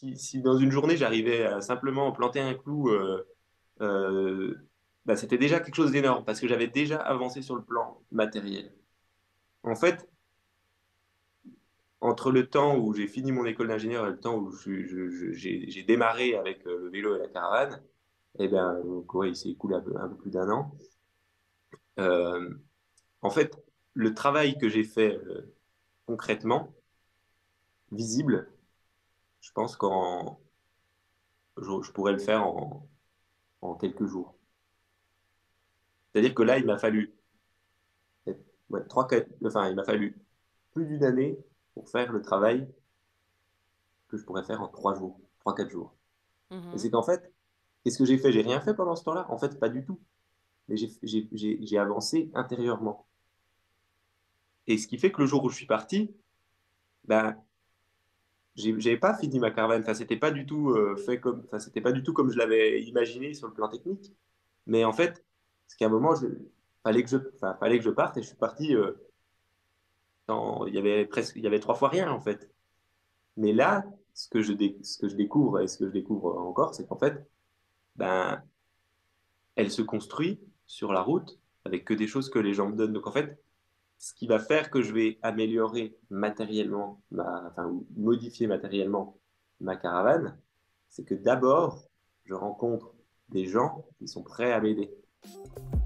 si dans une journée, j'arrivais à simplement planter un clou, euh, bah, c'était déjà quelque chose d'énorme parce que j'avais déjà avancé sur le plan matériel. En fait, entre le temps où j'ai fini mon école d'ingénieur et le temps où j'ai démarré avec le vélo et la caravane, eh ben, donc, ouais, il s'est écoulé un peu plus d'un an. Euh, En fait, le travail que j'ai fait concrètement, visible, je pense je pourrais le faire en quelques jours. C'est-à-dire que là, il m'a fallu ouais, enfin, il m'a fallu plus d'une année pour faire le travail que je pourrais faire en 3 jours, 3, 4 jours. Et Mhm. c'est qu'en fait, qu'est-ce que j'ai fait? J'ai rien fait pendant ce temps-là? En fait, pas du tout. Mais j'ai avancé intérieurement. Et ce qui fait que le jour où je suis parti, ben, j'avais pas fini ma caravane. Enfin, c'était pas du tout enfin, c'était pas du tout comme je l'avais imaginé sur le plan technique. Mais en fait, c'est qu'à un moment, fallait que je parte et je suis parti. Il y avait 3 fois rien en fait. Mais là, ce que je découvre et ce que je découvre encore, c'est qu'en fait, ben, elle se construit sur la route avec que des choses que les gens me donnent. Donc en fait, ce qui va faire que je vais améliorer matériellement, enfin, ou modifier matériellement ma caravane, c'est que d'abord, je rencontre des gens qui sont prêts à m'aider.